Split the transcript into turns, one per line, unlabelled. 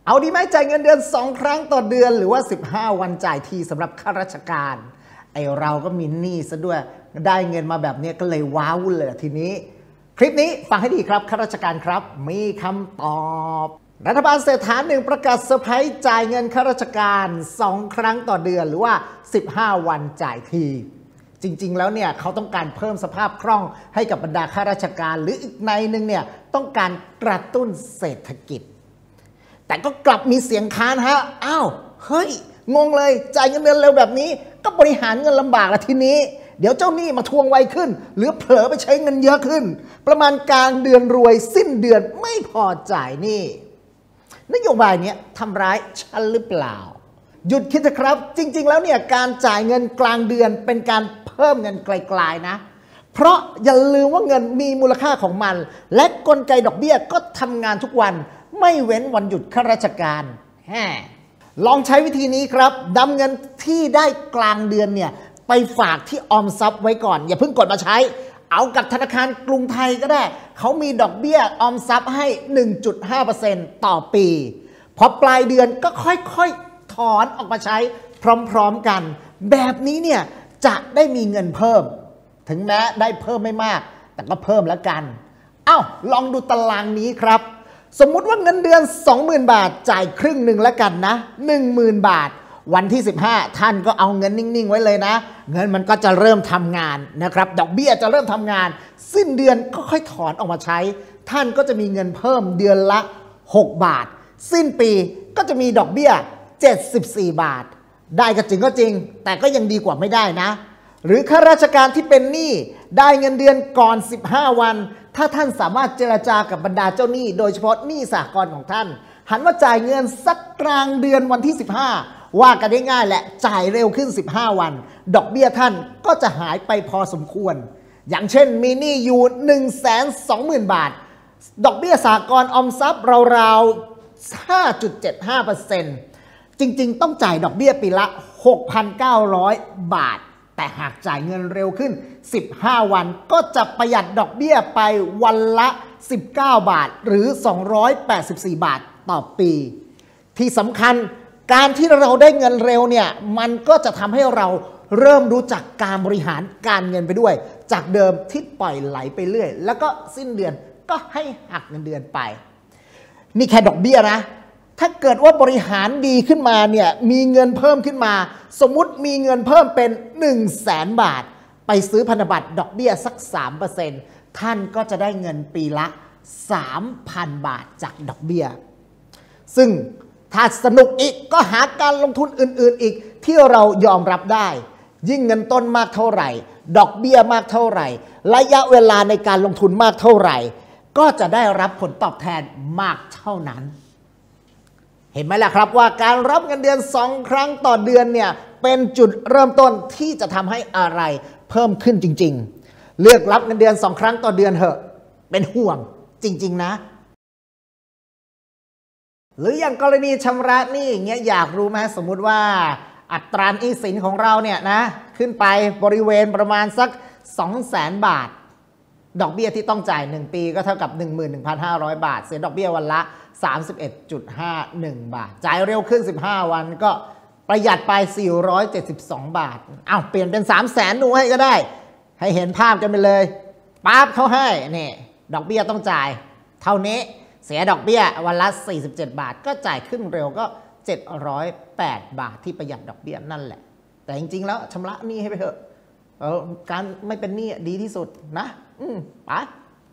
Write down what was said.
เอาดีไหมจ่ายเงินเดือน2 ครั้งต่อเดือนหรือว่า15 วันจ่ายทีสำหรับข้าราชการไอเราก็มีหนี้ซะด้วยได้เงินมาแบบนี้ก็เลยว้าวุ่นเลยทีนี้คลิปนี้ฟังให้ดีครับข้าราชการครับมีคำตอบรัฐบาลเศรษฐา1ประกาศเซอร์ไพรส์จ่ายเงินข้าราชการ2 ครั้งต่อเดือนหรือว่า15 วันจ่ายทีจริงๆแล้วเนี่ยเขาต้องการเพิ่มสภาพคล่องให้กับบรรดาข้าราชการหรืออีกในหนึ่งเนี่ยต้องการกระตุ้นเศรษฐกิจแต่ก็กลับมีเสียงค้านฮะอ้าวเฮ้ยงงเลยจ่ายเงินเดือนเร็วแบบนี้ก็บริหารเงินลำบากละทีนี้เดี๋ยวเจ้าหนี้มาทวงไวขึ้นหรือเผลอไปใช้เงินเยอะขึ้นประมาณกลางเดือนรวยสิ้นเดือนไม่พอจ่ายหนี้นโยบายนี้ทำร้ายฉันหรือเปล่าหยุดคิดเถอะครับจริงๆแล้วเนี่ยการจ่ายเงินกลางเดือนเป็นการเพิ่มเงินไกลๆนะเพราะอย่าลืมว่าเงินมีมูลค่าของมันและกลไกดอกเบี้ยก็ทำงานทุกวันไม่เว้นวันหยุดข้าราชการลองใช้วิธีนี้ครับนำเงินที่ได้กลางเดือนเนี่ยไปฝากที่ออมทรัพย์ไว้ก่อนอย่าเพิ่งกดมาใช้เอากับธนาคารกรุงไทยก็ได้เขามีดอกเบี้ยออมทรัพย์ให้ 1.5% ต่อปีพอปลายเดือนก็ค่อยๆถอนออกมาใช้พร้อมๆกันแบบนี้เนี่ยจะได้มีเงินเพิ่มถึงแม้ได้เพิ่มไม่มากแต่ก็เพิ่มแล้วกันลองดูตารางนี้ครับสมมุติว่าเงินเดือน 20,000 บาทจ่ายครึ่งหนึ่งแล้วกันนะ 10,000 บาทวันที่15ท่านก็เอาเงินนิ่งๆไว้เลยนะเงินมันก็จะเริ่มทำงานนะครับดอกเบี้ยจะเริ่มทำงานสิ้นเดือนก็ค่อยถอนออกมาใช้ท่านก็จะมีเงินเพิ่มเดือนละ6 บาทสิ้นปีก็จะมีดอกเบี้ย74 บาทได้ก็จริงแต่ก็ยังดีกว่าไม่ได้นะหรือข้าราชการที่เป็นหนี้ได้เงินเดือนก่อน15 วันถ้าท่านสามารถเจรจากับบรรดาเจ้าหนี้โดยเฉพาะหนี้สหกรณ์ของท่านหันมาจ่ายเงินสักกลางเดือนวันที่15ว่ากันได้ง่ายแหละจ่ายเร็วขึ้น15 วันดอกเบี้ยท่านก็จะหายไปพอสมควรอย่างเช่นมีหนี้อยู่ 120,000 บาทดอกเบี้ยสหกรณ์ออมทรัพย์ราวๆ 5.75% จริงๆต้องจ่ายดอกเบี้ยปีละ 6,900 บาทแต่หากจ่ายเงินเร็วขึ้น15 วันก็จะประหยัดดอกเบี้ยไปวันละ19 บาทหรือ284 บาทต่อปีที่สำคัญการที่เราได้เงินเร็วเนี่ยมันก็จะทำให้เราเริ่มรู้จักการบริหารการเงินไปด้วยจากเดิมที่ปล่อยไหลไปเรื่อยแล้วก็สิ้นเดือนก็ให้หักเงินเดือนไปนี่แค่ดอกเบี้ยนะถ้าเกิดว่าบริหารดีขึ้นมาเนี่ยมีเงินเพิ่มขึ้นมาสมมุติมีเงินเพิ่มเป็น 100,000 บาทไปซื้อพันธบัตรดอกเบี้ยสัก 3% ท่านก็จะได้เงินปีละ 3,000 บาทจากดอกเบี้ยซึ่งถ้าสนุกอีกก็หาการลงทุนอื่นๆอีกที่เรายอมรับได้ยิ่งเงินต้นมากเท่าไหร่ดอกเบี้ยมากเท่าไหร่ระยะเวลาในการลงทุนมากเท่าไหร่ก็จะได้รับผลตอบแทนมากเท่านั้นเห็นไหมล่ะครับว่าการรับเงินเดือน2 ครั้งต่อเดือนเนี่ยเป็นจุดเริ่มต้นที่จะทำให้อะไรเพิ่มขึ้นจริงๆเลือกรับเงินเดือน2 ครั้งต่อเดือนเถอะเป็นห่วงจริงๆนะหรืออย่างกรณีชำระหนี้อย่างเงี้ยอยากรู้ไหมสมมุติว่าอัตราหนี้สินของเราเนี่ยนะขึ้นไปบริเวณประมาณสัก 200,000 บาทดอกเบี้ยที่ต้องจ่าย1 ปีก็เท่ากับ 11,500 บาทเสียดอกเบี้ยวันละ 31.51 บาทจ่ายเร็วขึ้น15 วันก็ประหยัดไป472 บาทเปลี่ยนเป็น 300,000 ดูให้ก็ได้ให้เห็นภาพกันไปเลยปั๊บเขาให้นี่ดอกเบี้ยต้องจ่ายเท่านี้เสียดอกเบี้ยวันละ47 บาทก็จ่ายครึ่งเร็วก็708 บาทที่ประหยัดดอกเบี้ยนั่นแหละแต่จริงๆแล้วชำระหนี้ให้ไปเถอะการไม่เป็นหนี้ดีที่สุดนะไป